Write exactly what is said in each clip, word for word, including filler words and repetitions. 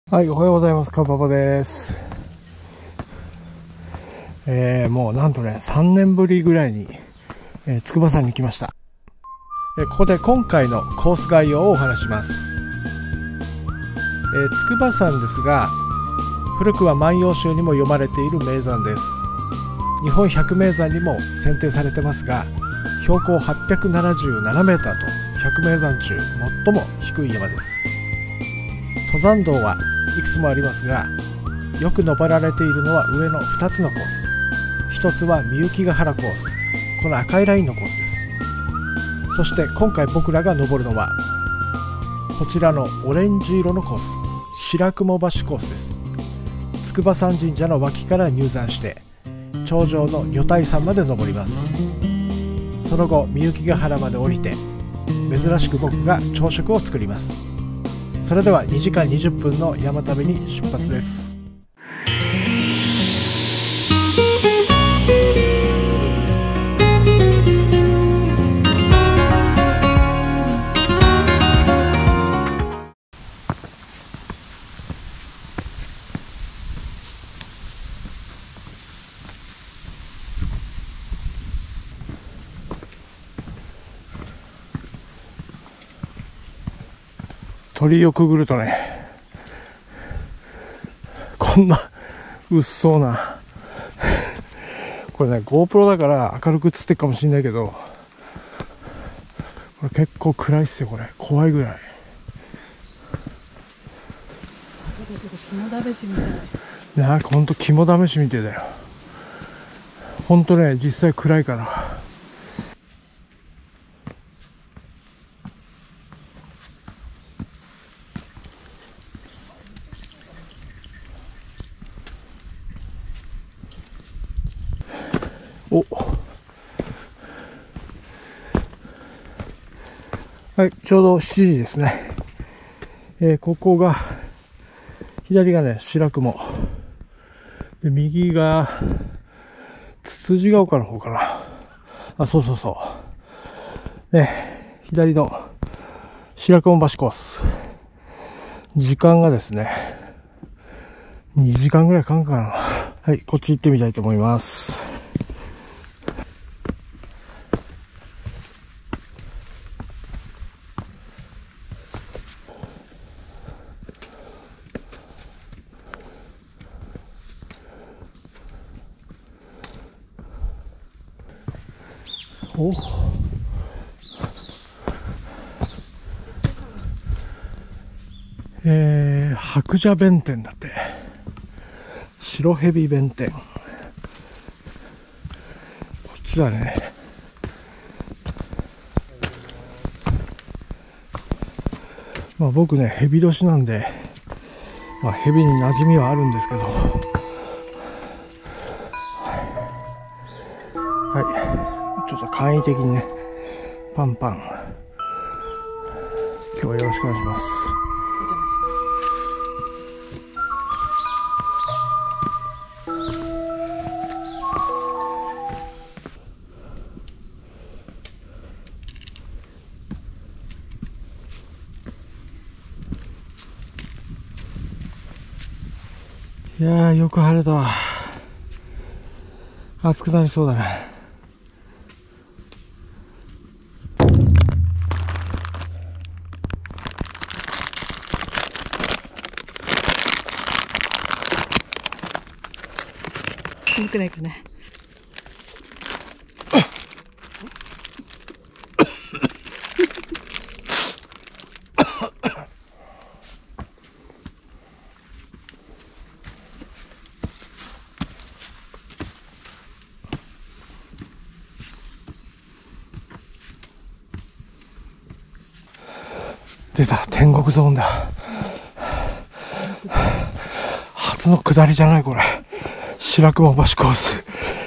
はい、おはようございます。かばばです。えー、もうなんとね、さんねんぶりぐらいに、えー、筑波山に来ました。えー、ここで今回のコース概要をお話します。えー、筑波山ですが、古くは万葉集にも読まれている名山です。日本百名山にも選定されてますが、標高はっぴゃくななじゅうななメーターとひゃく名山中最も低い山です。登山道はいくつもありますが、よく登られているのは上のふたつのコース。ひとつは御幸ヶ原コース、この赤いラインのコースです。そして今回僕らが登るのはこちらのオレンジ色のコース、白雲橋コースです。筑波山神社の脇から入山して頂上の女体山まで登ります。その後御幸ヶ原まで降りて、珍しく僕が朝食を作ります。それではにじかんにじゅっぷんの山旅に出発です。鳥居をくぐるとね、こんなうっそうなこれね GoPro だから明るく映ってるかもしれないけど、これ結構暗いっすよ。これ怖いぐらい。 肝試しみたい。 なんかほんと肝試しみてえだよ。ほんとね、実際暗いから。お、はい、ちょうどしちじですね。えー、ここが左がね白雲で、右がつつじが丘の方かな。あ、そうそうそうね、左の白雲橋コース、時間がですねにじかんぐらいかかるかな。はい、こっち行ってみたいと思います。お、えー、白蛇弁天だって。白蛇弁天、こっちだね。まあ僕ね蛇年なんで、まあ、蛇に馴染みはあるんですけど、はい、ちょっと簡易的にねパンパン、今日はよろしくお願いします。 お邪魔します。 いやー、よく晴れたわ。暑くなりそうだね。 寒くないかね。 出た、天国ゾーンだ。初の下りじゃないこれ。白雲橋コース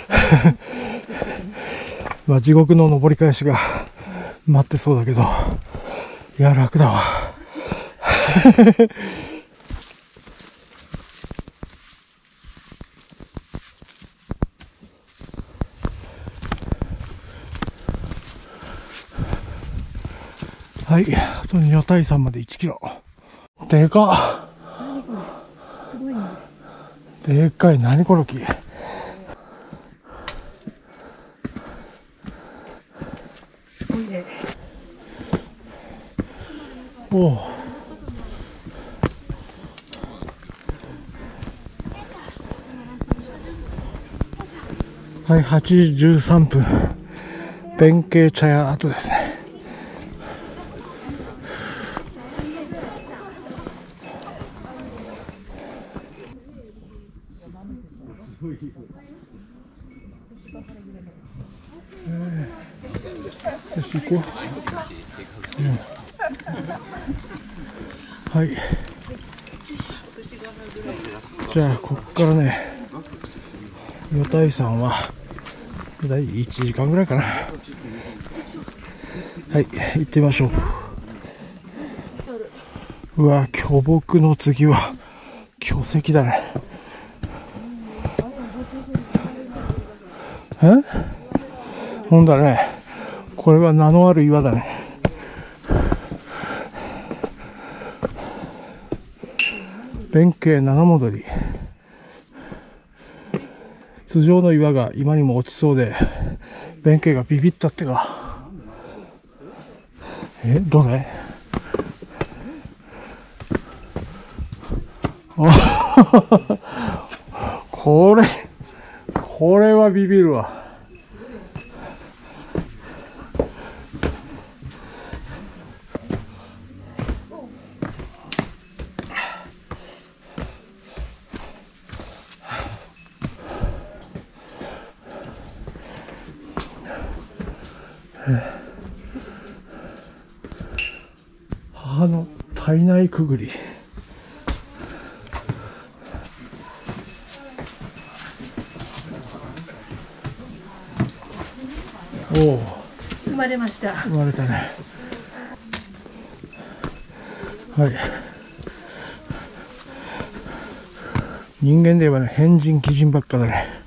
まあ地獄の登り返しが待ってそうだけど、いや楽だわはい、あと女体山までいちキロ。でかっ。 でっかい、何この木。 すごいね。 おお。はい、はちじじゅうさんぷん。弁慶茶屋跡ですね。えー、よし、行こう。うん、はい。じゃあ、こっからね、女体山は、だいいちじかんぐらいかな。はい、行ってみましょう。うわ、巨木の次は、巨石だね。え？ほんだね。これは名のある岩だね。弁慶七戻り。頭上の岩が今にも落ちそうで、弁慶がビビったってか。え、どれ？あこれ、これはビビるわ。母の体内くぐり。おお、 生まれました。 生まれたね。はい。人間で言えばね、変人鬼人ばっかだね。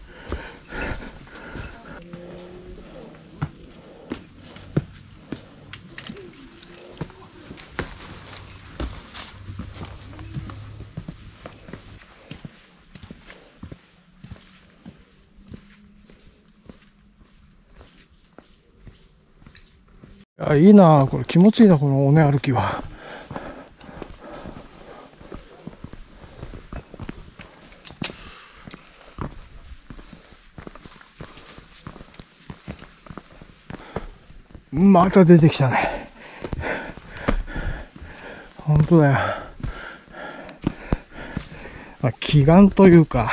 あ、いいな、これ気持ちいいな、この尾根歩きは。また出てきたね。本当だよ。まあ、奇岩というか、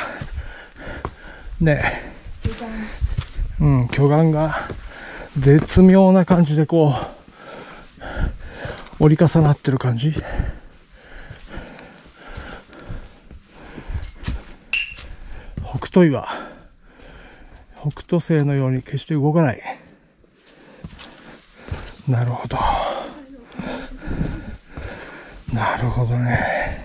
ね、うん、巨岩が絶妙な感じでこう折り重なってる感じ。北斗岩、北斗星のように決して動かない。なるほど、なるほどね。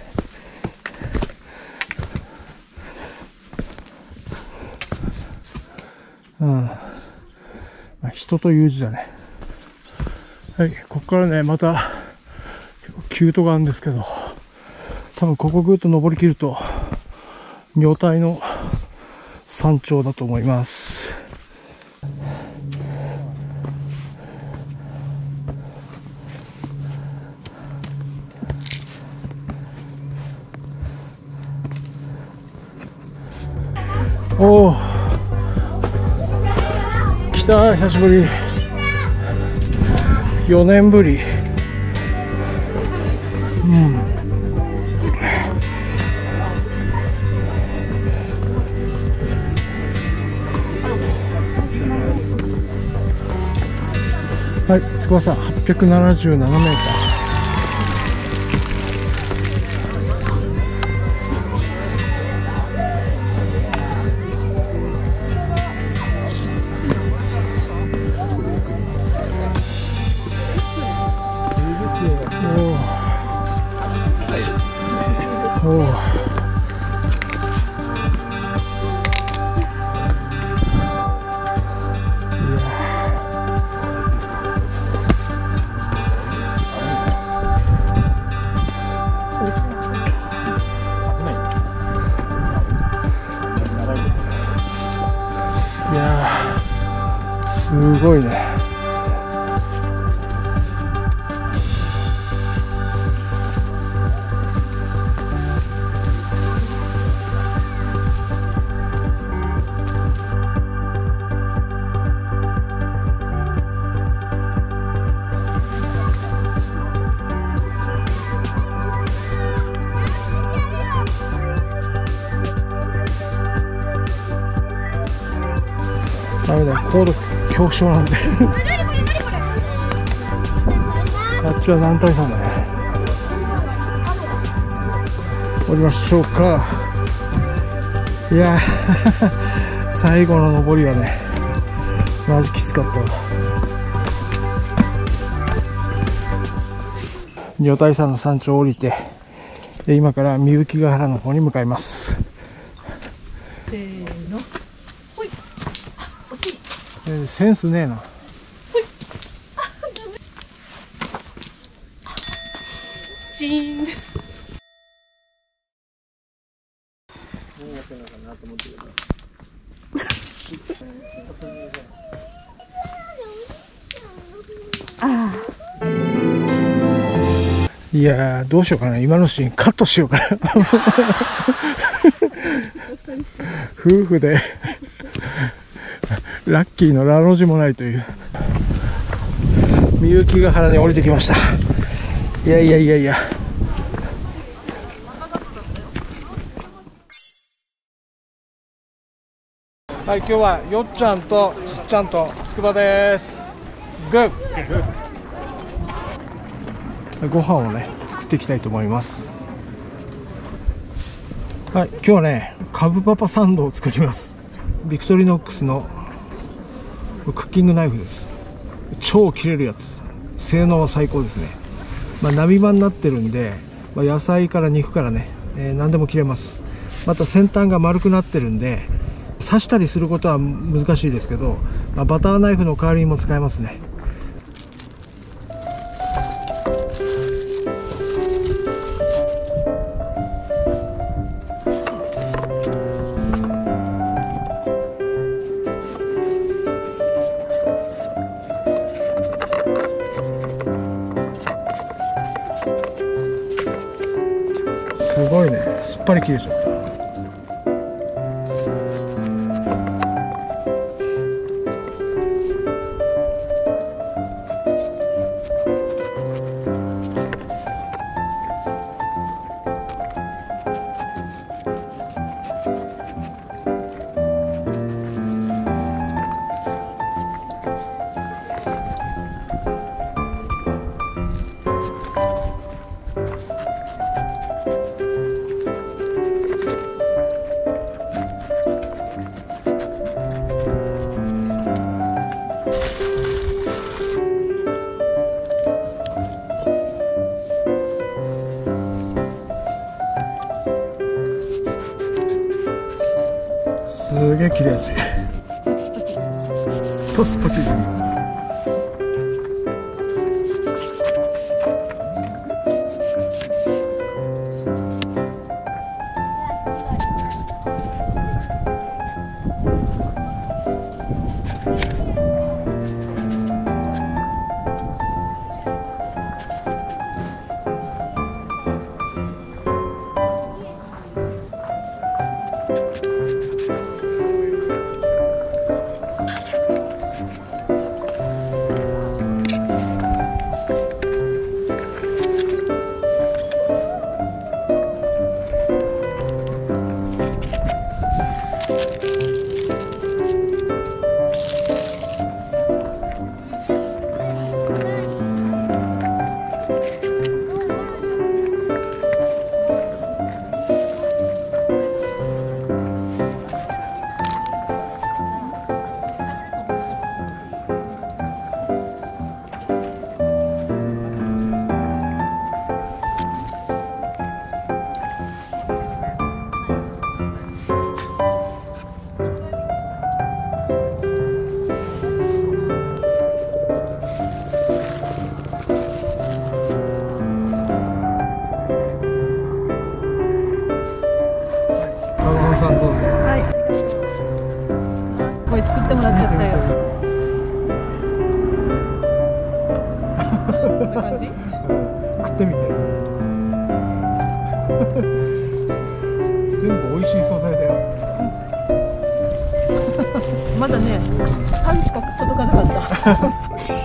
うん、まあ、人という字だね。はい、ここからね、また急登があるんですけど、多分ここぐっと登りきると女体の山頂だと思います。おお、来た、久しぶり。よねんぶり。うん。はい、筑波山はっぴゃくななじゅうななメーター。おお、 すごいね。ダメだ、高度恐怖症なんであっちは男体山だね。降りましょうか。いや最後の登りはね、まずきつかったわ。女体山の山頂を降りて、今からみゆきヶ原の方に向かいます。 せーの、ほい。あ、惜しい。 えー、センスねえな。 ほい。あ、ダメ。チーン。ああ。 いやー、どうしようかな。今のシーンカットしようかな夫婦でラッキーのラの字もないという。みゆきヶ原に降りてきました。いやいやいやいや、はい、今日はよっちゃんとすっちゃんとつくばです。グッご飯をね作っていきたいと思います。はい、今日はねカブパパサンドを作ります。ビクトリノックスのクッキングナイフです。超切れるやつ、性能は最高ですね。まあ、ナビ刃になってるんで、まあ、野菜から肉からね、えー、何でも切れます。また先端が丸くなってるんで刺したりすることは難しいですけど、まあ、バターナイフの代わりにも使えますね。すごいね、すっぱり切れちゃった。すげえ切れやすい。スパスパ切れる。 はい、ありがとう。すごい作ってもらっちゃったよ。 な感じ？ 食ってみて。全部美味しい素材だよ。 まだね、パンしか届かなかった。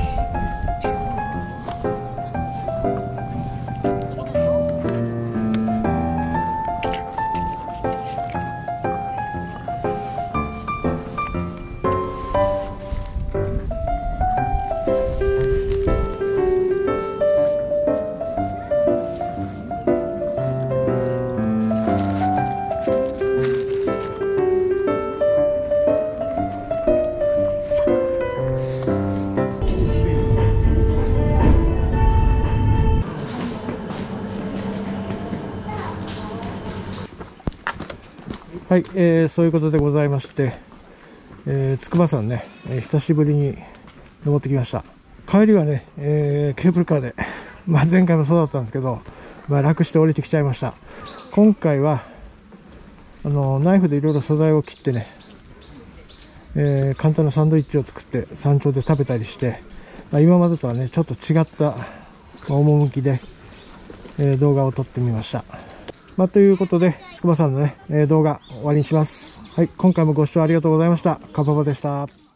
はい、えー、そういうことでございまして、えー、筑波山ね、えー、久しぶりに登ってきました。帰りはね、えー、ケーブルカーで、まあ、前回もそうだったんですけど、まあ、楽して降りてきちゃいました。今回はあのナイフでいろいろ素材を切ってね、えー、簡単なサンドイッチを作って山頂で食べたりして、まあ、今までとはねちょっと違った趣で、えー、動画を撮ってみました。まあ、ということで、筑波山のね、動画終わりにします。はい、今回もご視聴ありがとうございました。かばばでした。